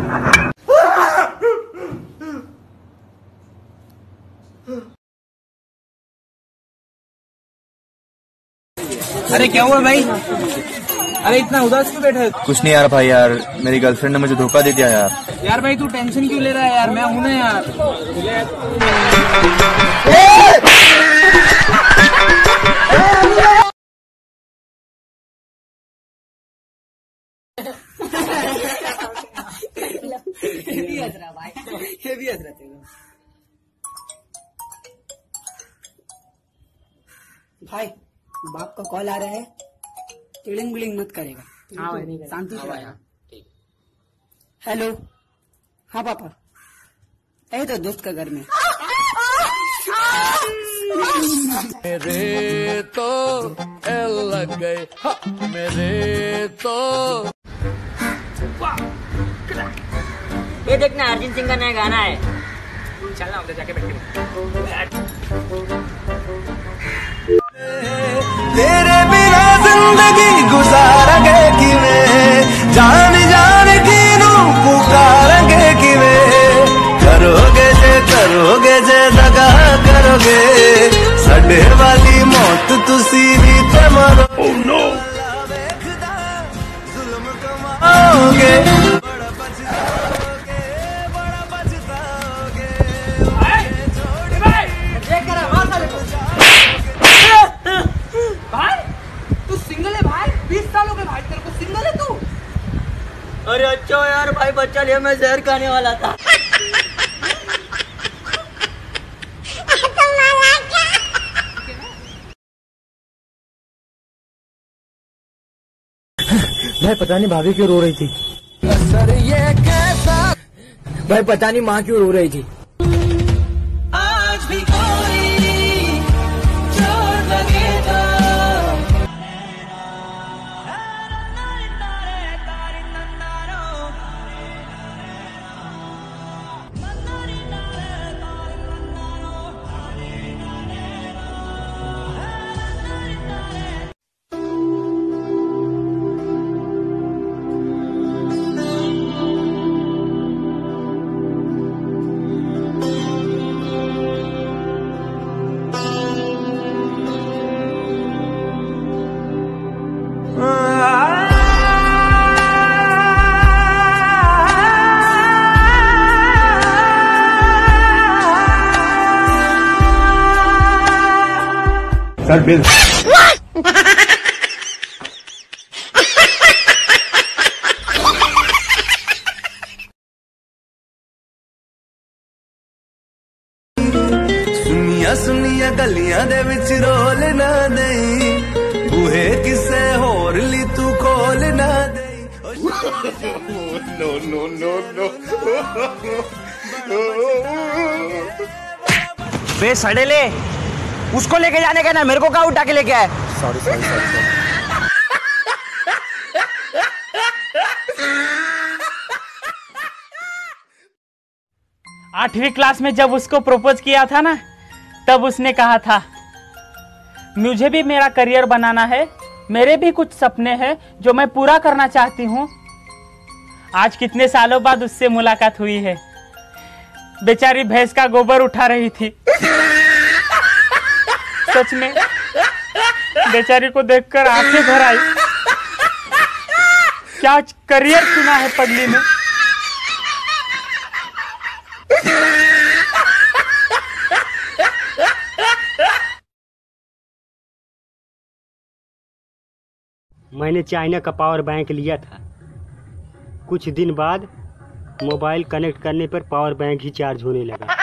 अरे क्या हुआ भाई? अरे इतना उदास क्यों बैठा है? कुछ नहीं यार भाई, यार मेरी गर्लफ्रेंड ने मुझे धोखा दे दिया यार। यार भाई तू टेंशन क्यों ले रहा है यार, मैं हूं ना यार। भाई बाप का कॉल आ रहा है, टिड़िंग बिड़िंग मत करेगा। हाँ भाई, शांति से आया। हेलो, हाँ पापा, यही तो दोस्त का घर में। मेरे तो एल लग गए, मेरे तो। ये देखना अर्जुन सिंह का नया गाना है। चलना उधर जाके बैठ। तेरे बिना जिंदगी गुजारेंगे किवें, जान जान किनू पुकारेंगे किवें। करोगे जे दगा करोगे, साडे वाली मौत तुसी भी ते मरो। ओह नो, जुल्म कमाओगे, बड़ा पछताओगे, बड़ा पछताओगे। भाई तू सिंगल है भाई? 20 साल हो गए भाई तेरे को, सिंगल है तू? अरे अच्छा यार भाई, बच्चा लिया, मैं जहर खाने वाला था। भाई पता नहीं भाभी क्यों रो रही थी। सर ये कैसा? भाई पता नहीं माँ क्यों रो रही थी। आज भी कोई चोट लगे तो। सर बिल। सुनिया गलियां दे विच रोल ना दई, बूहे किसे होर ली तू खोल ना दई। No no no no. बे सड़े ले, उसको लेके जाने का ना, मेरे को क्या उठा के लेके आए? सॉरी। 8वीं क्लास में जब उसको प्रपोज किया था ना, तब उसने कहा था मुझे भी मेरा करियर बनाना है, मेरे भी कुछ सपने हैं जो मैं पूरा करना चाहती हूँ। आज कितने सालों बाद उससे मुलाकात हुई है। बेचारी भैंस का गोबर उठा रही थी। सच में बेचारी को देखकर आंखें भर आई। क्या करियर चुना है पगली ने। मैंने चाइना का पावर बैंक लिया था। कुछ दिन बाद मोबाइल कनेक्ट करने पर पावर बैंक ही चार्ज होने लगा।